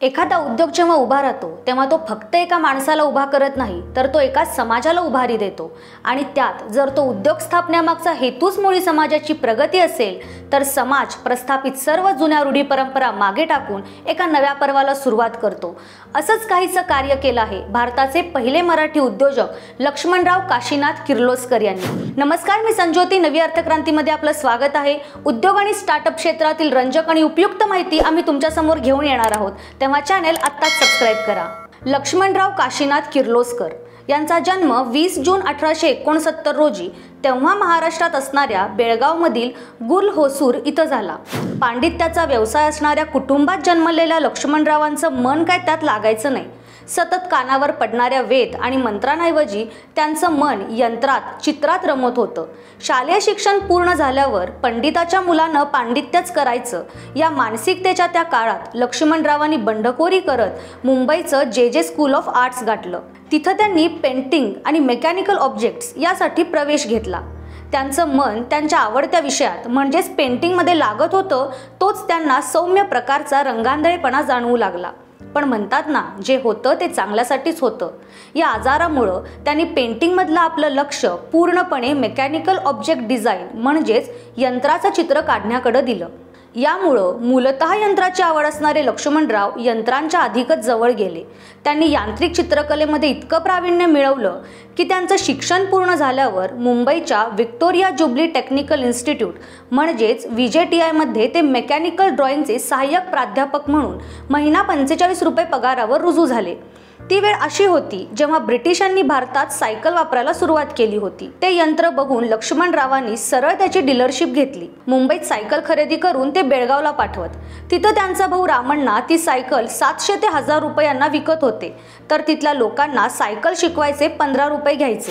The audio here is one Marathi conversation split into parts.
एखादा उद्योग जेव्हा उभा राहतो तेव्हा तो फक्त एका माणसाला उभा करत नाही, तर तो एका समाजाला उभारी देतो। आणि त्यात जर तो उद्योग स्थापण्यामागचा हेतूच मुळी समाजाची प्रगती असेल, तर समाज प्रस्थापित सर्व जुन्या रूढी परंपरा मागे टाकून एका नव्या पर्वाला सुरुवात करतो। असंच काहीचं कार्य केलं आहे भारताचे पहिले मराठी उद्योजक लक्ष्मणराव काशीनाथ किर्लोस्कर यांनी। नमस्कार, मी संज्योती, नवी अर्थक्रांतीमध्ये आपलं स्वागत आहे। उद्योग आणि स्टार्टअप क्षेत्रातील रंजक आणि उपयुक्त माहिती आम्ही तुमच्या समोर घेऊन येणार आहोत, तेव्हा चॅनल आत्ताच सबस्क्राइब करा। लक्ष्मणराव काशीनाथ किर्लोस्कर यांचा जन्म 20 जून 1869 रोजी तेव्हा महाराष्ट्रात असणाऱ्या बेळगावमधील गुलहोसूर इथं झाला। पांडित्याचा व्यवसाय असणाऱ्या कुटुंबात जन्मलेल्या लक्ष्मणरावांचं मन काय त्यात लागायचं नाही। सतत कानावर पडणाऱ्या वेद आणि मंत्रांऐवजी त्यांचं मन यंत्रात चित्रात रमत होतं। शालेय शिक्षण पूर्ण झाल्यावर पंडिताच्या मुलानं पांडित्यच करायचं या मानसिकतेच्या त्या काळात लक्ष्मणरावांनी बंडखोरी करत मुंबईचं जे स्कूल ऑफ आर्ट्स गाठलं। तिथं त्यांनी पेंटिंग आणि मेकॅनिकल ऑब्जेक्ट्स यासाठी प्रवेश घेतला। त्यांचं मन त्यांच्या आवडत्या विषयात म्हणजेच पेंटिंगमध्ये लागत होतं, तोच त्यांना सौम्य प्रकारचा रंगांधळेपणा जाणवू लागला। पण म्हणतात ना, जे होतं ते चांगल्यासाठीच होतं। या आजारामुळे त्यांनी पेंटिंगमधलं आपलं लक्ष पूर्णपणे मेकॅनिकल ऑब्जेक्ट डिझाईन म्हणजेच यंत्राचं चित्र काढण्याकडे दिलं। यामुळं मूलतः यंत्राची आवड असणारे लक्ष्मणराव यंत्रांच्या अधिकच जवळ गेले। त्यांनी यांत्रिक चित्रकलेमध्ये इतकं प्रावीण्य मिळवलं की त्यांचं शिक्षण पूर्ण झाल्यावर मुंबईच्या व्हिक्टोरिया जुबली टेक्निकल इन्स्टिट्यूट म्हणजेच VJTI मध्ये ते मेकॅनिकल ड्रॉइंगचे सहाय्यक प्राध्यापक म्हणून महिना 45 रुपये पगारावर रुजू झाले। ती वेळ अशी होती जेव्हा ब्रिटिशांनी भारतात सायकल वापरायला सुरुवात केली होती। ते यंत्र बघून लक्ष्मणरावांनी सरळ त्याची डीलरशिप घेतली। मुंबईत सायकल खरेदी करून ते बेळगावला पाठवत। तिथं त्यांचा भाऊ रामण्णा ती सायकल 700 ते 1000 रुपयांना विकत होते, तर तिथल्या लोकांना सायकल शिकवायचे 15 रुपये घ्यायचे।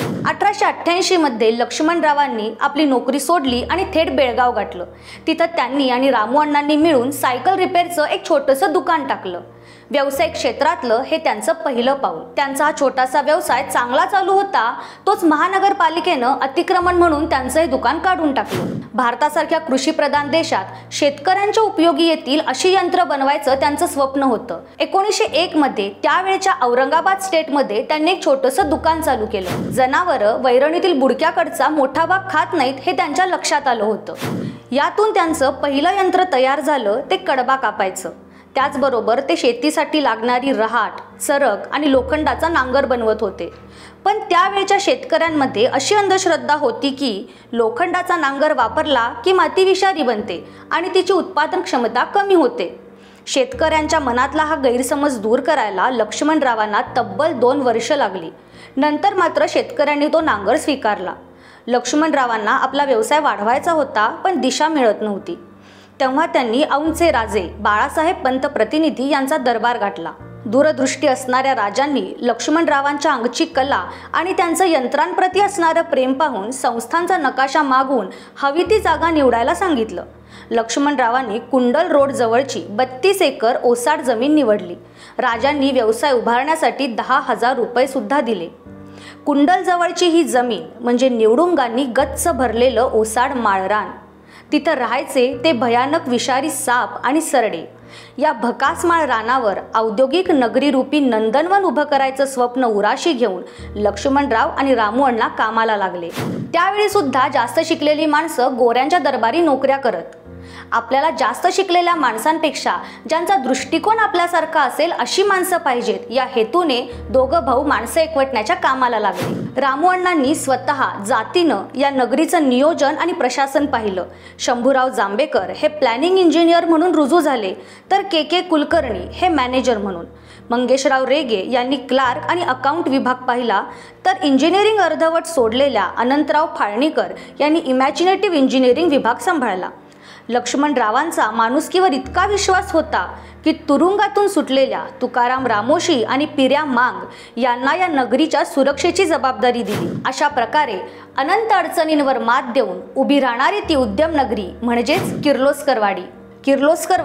1888 मध्ये लक्ष्मणरावांनी आपली नोकरी सोडली आणि थेट बेळगाव गाठलं। तिथं त्यांनी आणि रामू अण्णांनी मिळून सायकल रिपेअरचं एक छोटंसं दुकान टाकलं। व्यावसायिक क्षेत्रातलं हे त्यांचं पहिलं पाऊल। त्यांचा हा छोटासा व्यवसाय चांगला चालू होता, तोच महानगरपालिकेनं अतिक्रमण म्हणून त्यांचं हे दुकान काढून टाकलं। भारतासारख्या कृषीप्रधान देशात शेतकऱ्यांच्या उपयोगी येतील अशी यंत्र बनवायचं त्यांचं स्वप्न होतं। 1901 मध्ये त्यावेळच्या औरंगाबाद स्टेटमध्ये त्यांनी एक छोटंसं दुकान चालू केलं। जनावरं वैरणीतील बुडक्याकडचा मोठा भाग खात नाहीत हे त्यांच्या लक्षात आलं होतं। यातून त्यांचं पहिलं यंत्र तयार झालं, ते कडबा कापायचं। त्याचबरोबर ते शेतीसाठी लागणारी रहाट, सरक आणि लोखंडाचा नांगर बनवत होते। पण त्यावेळच्या शेतकऱ्यांमध्ये अशी अंधश्रद्धा होती की लोखंडाचा नांगर वापरला की माती विषारी बनते आणि तिची उत्पादन क्षमता कमी होते। शेतकऱ्यांच्या मनातला हा गैरसमज दूर करायला लक्ष्मणरावांना तब्बल 2 वर्ष लागली। नंतर मात्र शेतकऱ्यांनी तो नांगर स्वीकारला। लक्ष्मणरावांना आपला व्यवसाय वाढवायचा होता, पण दिशा मिळत नव्हती। तेव्हा त्यांनी औंधचे राजे बाळासाहेब पंत प्रतिनिधी यांचा दरबार गाठला। दूरदृष्टी असणाऱ्या राजांनी लक्ष्मणरावांच्या अंगची कला आणि त्यांचं यंत्रांप्रती असणारं प्रेम पाहून संस्थांचा नकाशा मागून हवी ती जागा निवडायला सांगितलं। लक्ष्मणरावांनी कुंडल रोड जवळची 32 एकर ओसाड जमीन निवडली। राजांनी व्यवसाय उभारण्यासाठी 10,000 रुपये सुद्धा दिले। कुंडल जवळची ही जमीन म्हणजे निवडुंगांनी गच्च भरलेलं ओसाड माळरान। तिथं राहायचे ते भयानक विषारी साप आणि सरडे। या भकासमाळ रानावर औद्योगिक नगरीरूपी नंदनवन उभं करायचं स्वप्न उराशी घेऊन लक्ष्मणराव आणि रामू अण्णा कामाला लागले। त्यावेळी सुद्धा जास्त शिकलेली माणसं गोऱ्यांच्या दरबारी नोकऱ्या करत। आपल्याला जास्त शिकलेल्या माणसांपेक्षा ज्यांचा दृष्टिकोन आपल्यासारखा असेल अशी माणसं पाहिजेत, या हेतूने दोघं भाऊ माणसं एकवटण्याच्या कामाला लागले। रामू अण्णांनी स्वतः जातीनं या नगरीचं नियोजन आणि प्रशासन पाहिलं। शंभूराव जांभेकर हे प्लॅनिंग इंजिनियर म्हणून रुजू झाले, तर के कुलकर्णी हे मॅनेजर म्हणून। मंगेशराव रेगे यांनी क्लार्क आणि अकाउंट विभाग पाहिला, तर इंजिनिअरिंग अर्धवट सोडलेल्या अनंतराव फाळणीकर यांनी इमॅजिनेटिव्ह इंजिनिअरिंग विभाग सांभाळला। लक्ष्मणरावांचा माणुसकीवर इतका विश्वास होता की तुरुंगातून सुटलेल्या तुकाराम रामोशी आणि पिर्या मांग यांना या नगरीच्या सुरक्षेची जबाबदारी दिली। अशा प्रकारे अनंत अडचणींवर मात देऊन उभी राहणारी ती उद्यम नगरी म्हणजेच किर्लोस्करवाडी।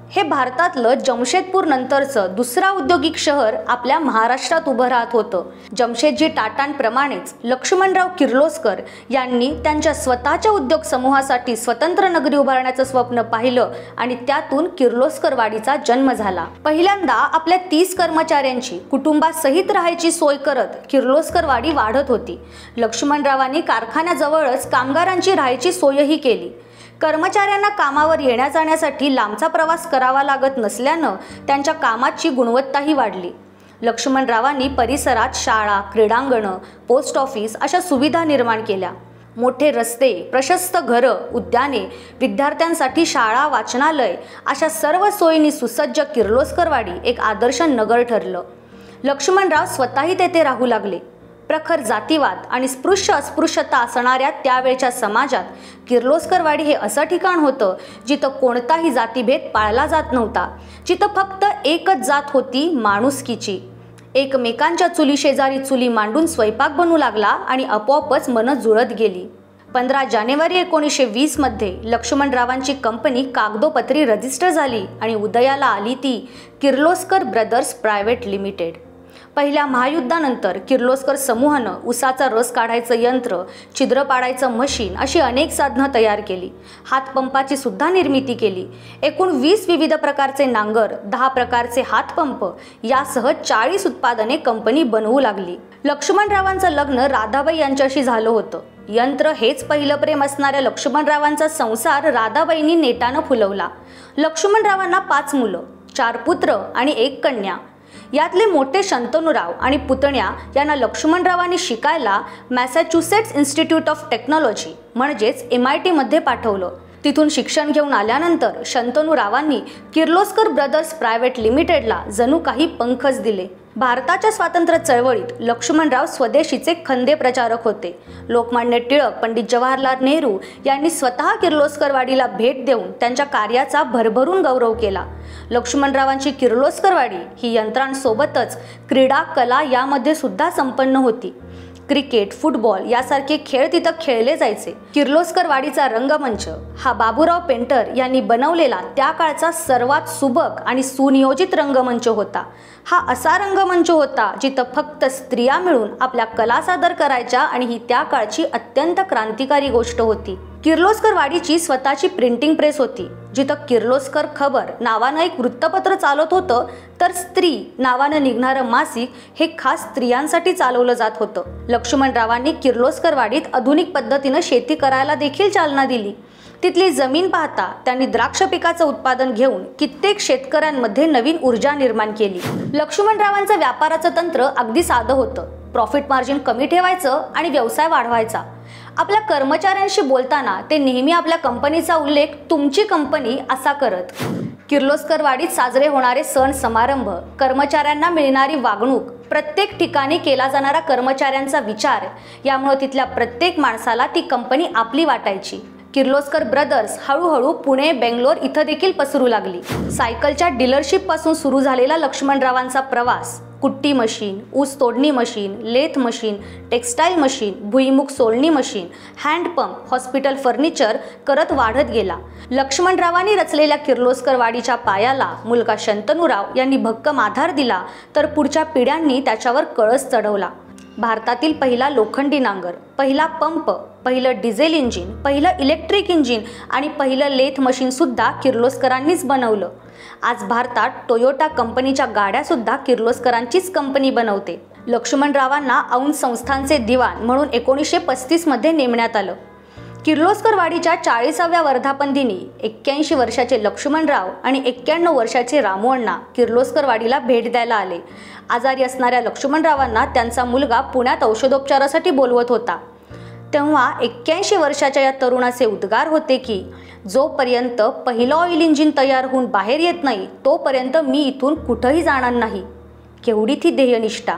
हे भारतातलं जमशेदपूर नंतरचं दुसरा औद्योगिक शहर आपल्या महाराष्ट्रात उभं राहत होतं. जमशेदजी टाटांप्रमाणेच लक्ष्मणराव किर्लोस्कर यांनी त्यांच्या स्वतःच्या उद्योग समूहासाठी स्वतंत्र नगरी उभारण्याचं स्वप्न पाहिलं आणि त्यातून किर्लोस्करवाडीचा जन्म झाला. पहिल्यांदा आपल्या 30 कर्मचाऱ्यांची कुटुंबासहित राहायची सोय करत किर्लोस्करवाडी वाढत होती. लक्ष्मणरावांनी कारखान्याजवळच कामगारांची राहायची सोयही केली. कर्मचाऱ्यांना कामावर येण्या जाण्यासाठी लांबचा प्रवास करावा लागत नसल्यानं त्यांच्या कामाची गुणवत्ताही वाढली. लक्ष्मणरावांनी परिसरात शाळा, क्रीडांगणं, पोस्ट ऑफिस अशा सुविधा निर्माण केल्या. मोठे रस्ते, प्रशस्त घरं, उद्याने, विद्यार्थ्यांसाठी शाळा, वाचनालय अशा सर्व सोयींनी सुसज्ज किर्लोस्करवाडी एक आदर्श नगर ठरलं. लक्ष्मणराव स्वतःही तेथे राहू लागले. प्रखर जातीवाद आणि स्पृश्य अस्पृश्यता असणाऱ्या त्यावेळच्या समाजात किर्लोस्करवाडी हे असं ठिकाण होतं जिथं कोणताही जातीभेद पाळला जात नव्हता, जिथं फक्त एकच जात होती, माणुसकीची. एकमेकांच्या चुली शेजारी चुली मांडून स्वयंपाक बनू लागला आणि आपोआपच मनं जुळत गेली. 15 जानेवारी 1920 मध्ये लक्ष्मणरावांची कंपनी कागदोपत्री रजिस्टर झाली आणि उदयाला आली ती किर्लोस्कर ब्रदर्स प्रायव्हेट लिमिटेड. पहिल्या महायुद्धानंतर किर्लोस्कर समूहानं उसाचा रस काढायचं यंत्र, छिद्र पाडायचं मशीन अशी अनेक साधनं तयार केली. हातपंपाची सुद्धा निर्मिती केली. एकूण 20 विविध प्रकारचे नांगर, 10 प्रकारचे हातपंप यासह 40 उत्पादने कंपनी बनवू लागली. लक्ष्मणरावांचं लग्न राधाबाई यांच्याशी झालं होतं. यंत्र हेच पहिलं प्रेम असणाऱ्या लक्ष्मणरावांचा संसार राधाबाईंनी नेटानं फुलवला. लक्ष्मणरावांना 5 मुलं, 4 पुत्र आणि 1 कन्या. यातले मोठे शंतनुराव आणि पुतण्या यांना लक्ष्मणरावांनी शिकायला मॅसॅच्युसेट्स इन्स्टिट्यूट ऑफ टेक्नॉलॉजी म्हणजेच MIT मध्ये पाठवलं. तिथून शिक्षण घेऊन आल्यानंतर शंतनुरावांनी किर्लोस्कर ब्रदर्स प्रायव्हेट लिमिटेडला जणू काही पंखच दिले. भारताच्या स्वातंत्र्य चळवळीत लक्ष्मणराव स्वदेशीचे खंदे प्रचारक होते. लोकमान्य टिळक, पंडित जवाहरलाल नेहरू यांनी स्वतः किर्लोस्करवाडीला भेट देऊन त्यांच्या कार्याचा भरभरून गौरव केला. लक्ष्मणरावांची किर्लोस्करवाडी ही यंत्रांसोबतच क्रीडा, कला यामध्ये सुद्धा संपन्न होती. क्रिकेट, फुटबॉल यासारखे खेळ तिथं खेळले जायचे. किर्लोस्करवाडीचा रंगमंच हा बाबूराव पेंटर यांनी बनवलेला त्या काळचा सर्वात सुबक आणि सुनियोजित रंगमंच होता. हा असा रंगमंच होता जिथं फक्त स्त्रिया मिळून आपल्या कला सादर करायच्या आणि ही त्या काळची अत्यंत क्रांतिकारी गोष्ट होती. किर्लोस्करवाडीची स्वतःची प्रिंटिंग प्रेस होती, जिथं किर्लोस्कर खबर नावानं एक वृत्तपत्र चालत होतं, तर स्त्री नावानं निघणारं मासिक हे खास स्त्रियांसाठी चालवलं जात होतं. लक्ष्मणरावांनी किर्लोस्करवाडीत आधुनिक पद्धतीनं शेती करायला देखील चालना दिली. तिथली जमीन पाहता त्यांनी द्राक्ष पिकाचं उत्पादन घेऊन कित्येक शेतकऱ्यांमध्ये नवीन ऊर्जा निर्माण केली. लक्ष्मणरावांचं व्यापाराचं तंत्र अगदी साधं होतं. प्रॉफिट मार्जिन कमी ठेवायचं आणि व्यवसाय वाढवायचा. आपल्या कर्मचाऱ्यांशी बोलताना ते नेहमी आपल्या कंपनीचा उल्लेख तुमची कंपनी असा करत. किर्लोस्करवाडीत साजरे होणारे सण समारंभ, कर्मचाऱ्यांना मिळणारी वागणूक, प्रत्येक ठिकाणी केला जाणारा कर्मचाऱ्यांचा विचार यामुळे तिथल्या प्रत्येक माणसाला ती कंपनी आपली वाटायची. किर्लोस्कर ब्रदर्स हळूहळू पुणे, बेंगलोर इथं देखील पसरू लागली. सायकलच्या डीलरशिप पासून सुरू झालेला लक्ष्मणरावांचा प्रवास कुट्टी मशीन, ऊस तोडणी machine, lathe machine, textile machine, भुईमुग सोलणी मशीन, हँडपंप, हॉस्पिटल फर्निचर करत वाढत गेला. लक्ष्मणरावांनी रचलेल्या किर्लोस्करवाडीच्या पायाला मुलगा शंतनुराव यांनी भक्कम आधार दिला, तर पुढच्या पिढ्यांनी त्याच्यावर कळस चढवला. भारतातील पहिला लोखंडी नांगर, पहिला पंप, पहिलं डिझेल इंजिन, पहिलं इलेक्ट्रिक इंजिन आणि पहिलं लेथ मशीन सुद्धा किर्लोस्करांनीच बनवलं. आज भारतात टोयोटा कंपनीच्या गाड्या सुद्धा किर्लोस्करांचीच कंपनी बनवते. लक्ष्मणरावांना औंध संस्थानचे दिवाण म्हणून 1935 मध्ये नेमण्यात आलं. किर्लोस्करवाडीच्या 40व्या वर्धापन दिनी 81 वर्षाचे लक्ष्मणराव आणि 91 वर्षाचे रामूअण्णा किर्लोस्करवाडीला भेट द्यायला आले. आजारी असणाऱ्या लक्ष्मणरावांना त्यांचा मुलगा पुण्यात औषधोपचारासाठी बोलवत होता. तेव्हा 81 वर्षाच्या या तरुणाचे उद्गार होते की जोपर्यंत पहिलं ऑइल इंजिन तयार होऊन बाहेर येत नाही तोपर्यंत मी इथून कुठंही जाणार नाही. केवढी ती ध्येयनिष्ठा.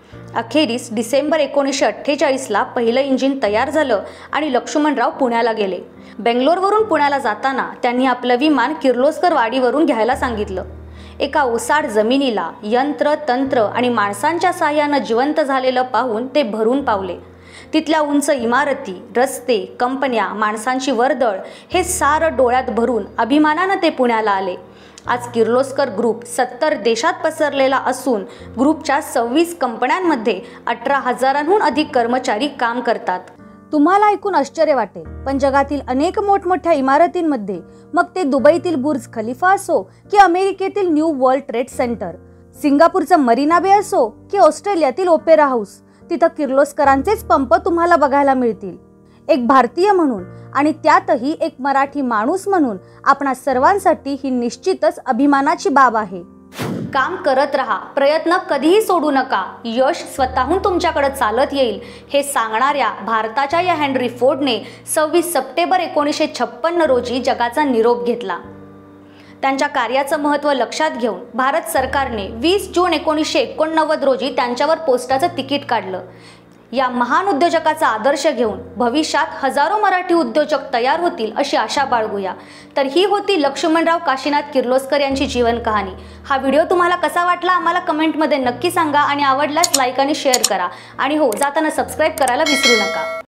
अखेरीस डिसेंबर 1948ला पहिलं इंजिन तयार झालं आणि लक्ष्मणराव पुण्याला गेले. बेंगलोरवरून पुण्याला जाताना त्यांनी आपलं विमान किर्लोस्करवाडीवरून घ्यायला सांगितलं. एका ओसाड जमिनीला यंत्र, तंत्र आणि माणसांच्या साह्यानं जिवंत झालेलं पाहून ते भरून पावले. तिथल्या उंच इमारती, रस्ते, कंपन्या, माणसांची वर्दळ हे सारं डोळ्यात भरून अभिमानानं ते पुण्याला आले. आज किर्लोस्कर ग्रुप 70 देशात पसरलेला असून ग्रुपच्या 26 कंपन्यांमध्ये 18,000हून अधिक कर्मचारी काम करतात. तुम्हाला ऐकून आश्चर्य वाटेल, पण जगातील अनेक मोठमोठ्या इमारतींमध्ये, मग ते दुबईतील बुर्ज खलिफा असो की अमेरिकेतील न्यू वर्ल्ड ट्रेड सेंटर, सिंगापूरचा मरीना बे असो की ऑस्ट्रेलियातील ओपेरा हाऊस, तिथं किर्लोस्करांचेच पंप तुम्हाला बघायला मिळतील. एक भारतीय म्हणून आणि त्यातही एक मराठी माणूस म्हणून आपणा सर्वांसाठी ही निश्चितच अभिमानाची बाब आहे. काम करत राहा, प्रयत्न कधीही सोडू नका, यश स्वतःहून तुमच्याकडे चालत येईल, हे सांगणाऱ्या भारताच्या या हेनरी फोर्डने 26 सप्टेंबर 1956 रोजी जगाचा निरोप घेतला. त्यांच्या कार्याचं महत्त्व लक्षात घेऊन भारत सरकारने 20 जून 1989 रोजी त्यांच्यावर पोस्टाचं तिकीट काढलं. या महान उद्योजकाचा आदर्श घेऊन भविष्यात हजारो मराठी उद्योजक तयार होतील अशी आशा बाळगूया. तर ही होती लक्ष्मणराव काशीनाथ किर्लोस्कर यांची जीवन कहाणी. हा व्हिडिओ तुम्हाला कसा वाटला आम्हाला कमेंटमध्ये नक्की सांगा आणि आवडल्यास लाईक आणि शेअर करा. आणि हो, जाताना सबस्क्राईब करायला विसरू नका.